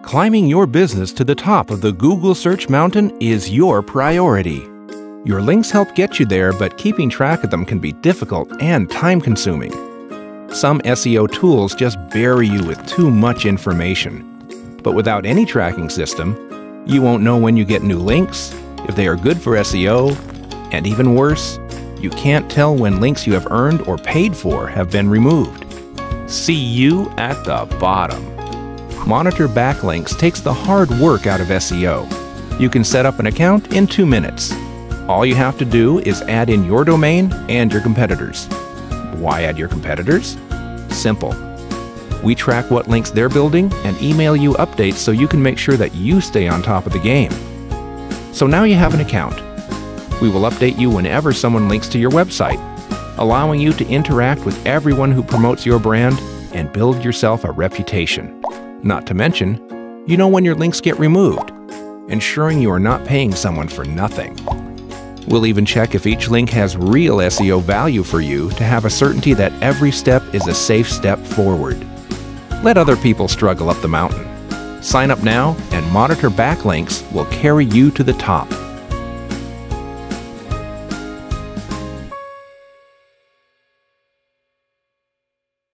Climbing your business to the top of the Google search mountain is your priority. Your links help get you there, but keeping track of them can be difficult and time-consuming. Some SEO tools just bury you with too much information. But without any tracking system, you won't know when you get new links, if they are good for SEO, and even worse, you can't tell when links you have earned or paid for have been removed. See you at the bottom. Monitor Backlinks takes the hard work out of SEO. You can set up an account in 2 minutes. All you have to do is add in your domain and your competitors. Why add your competitors? Simple. We track what links they're building and email you updates so you can make sure that you stay on top of the game. So now you have an account. We will update you whenever someone links to your website, allowing you to interact with everyone who promotes your brand and build yourself a reputation. Not to mention, you know when your links get removed, ensuring you are not paying someone for nothing. We'll even check if each link has real SEO value for you to have a certainty that every step is a safe step forward. Let other people struggle up the mountain. Sign up now and Monitor Backlinks will carry you to the top.